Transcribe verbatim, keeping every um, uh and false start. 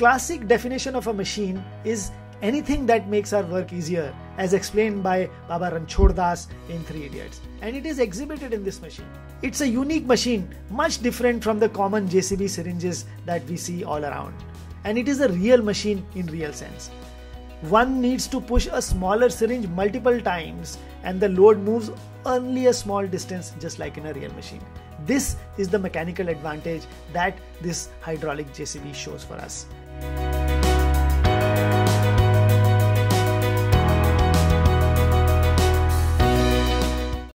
classic definition of a machine is anything that makes our work easier, as explained by Baba Ranchhod Das in Three Idiots. And it is exhibited in this machine. It's a unique machine, much different from the common J C B syringes that we see all around. And it is a real machine in real sense. One needs to push a smaller syringe multiple times and the load moves only a small distance, just like in a real machine. This is the mechanical advantage that this hydraulic J C B shows for us.